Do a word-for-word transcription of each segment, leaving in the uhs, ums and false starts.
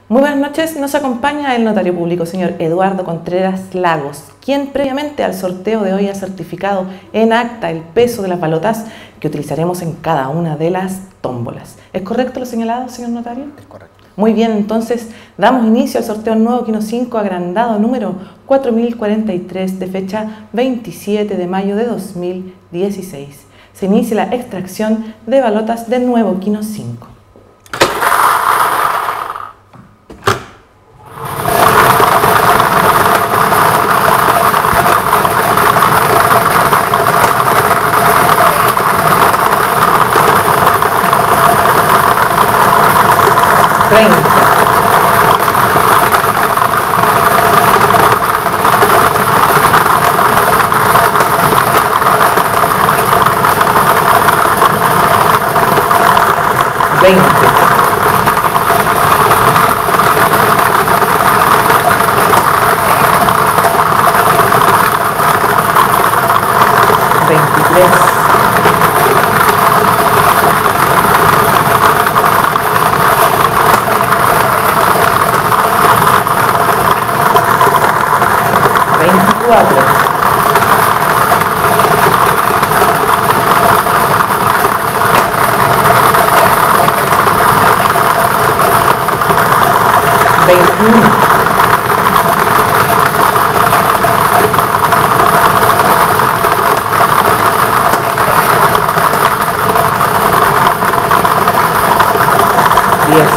Muy buenas noches, nos acompaña el notario público, señor Eduardo Contreras Lagos, quien previamente al sorteo de hoy ha certificado en acta el peso de las balotas que utilizaremos en cada una de las tómbolas. ¿Es correcto lo señalado, señor notario? Es correcto. Muy bien, entonces damos inicio al sorteo nuevo Kino cinco agrandado número cuatro mil cuarenta y tres de fecha veintisiete de mayo de dos mil dieciséis. Se inicia la extracción de balotas del nuevo Kino cinco. treinta. veinte. veintitrés. veinticuatro. veintiuno. diez.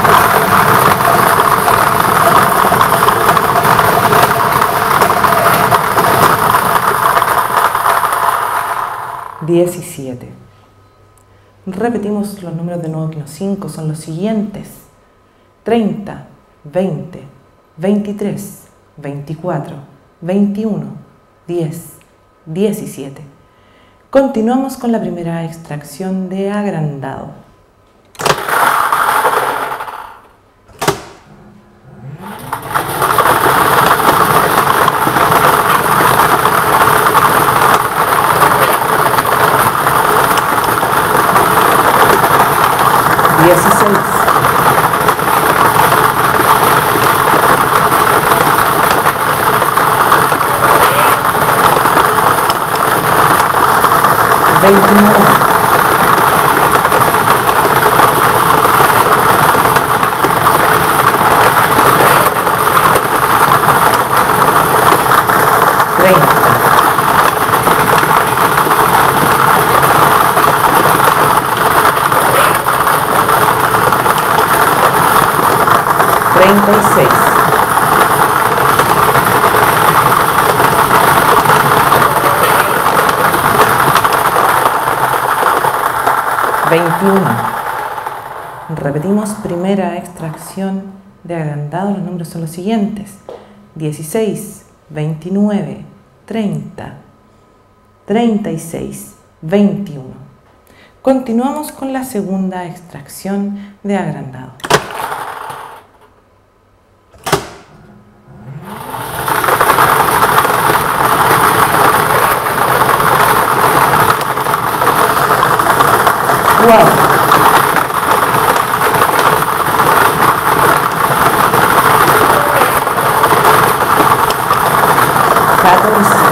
diecisiete. Repetimos los números de nuevo Kino cinco, son los siguientes: treinta, veinte, veintitrés, veinticuatro, veintiuno, diez, diecisiete. Continuamos con la primera extracción de agrandado. dieciséis. veintinueve. treinta. treinta y seis. veintiuno. Repetimos primera extracción de agrandado, los números son los siguientes: dieciséis, veintinueve, treinta, treinta y seis, veintiuno. Continuamos con la segunda extracción de agrandado. cuatro. catorce.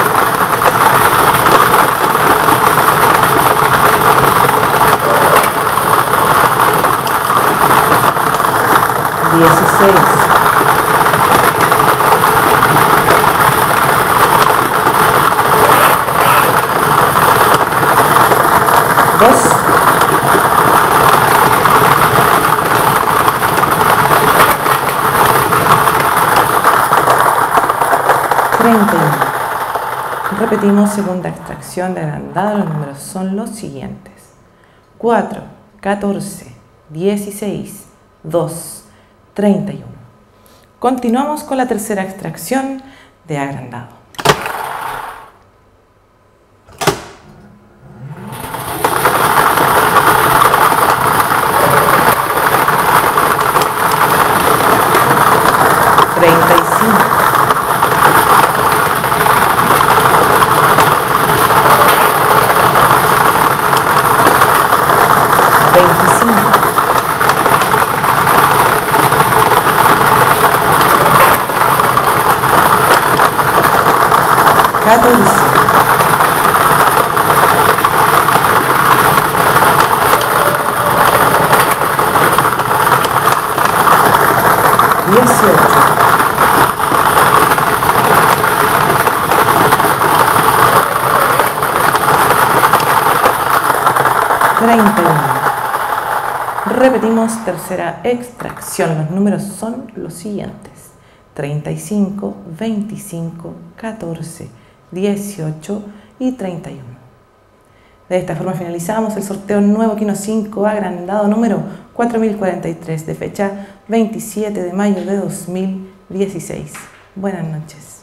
dieciséis. dos. treinta y uno. Repetimos segunda extracción de agrandado, los números son los siguientes: cuatro, catorce, dieciséis, dos, treinta y uno. Continuamos con la tercera extracción de agrandado. treinta y cinco. veinticinco. catorce, dieciocho, treinta y uno. Repetimos tercera extracción. Los números son los siguientes: treinta y cinco, veinticinco, catorce, dieciocho y treinta y uno. De esta forma finalizamos el sorteo nuevo Kino cinco agrandado número cuatro mil cuarenta y tres de fecha veintisiete de mayo de dos mil dieciséis. Buenas noches.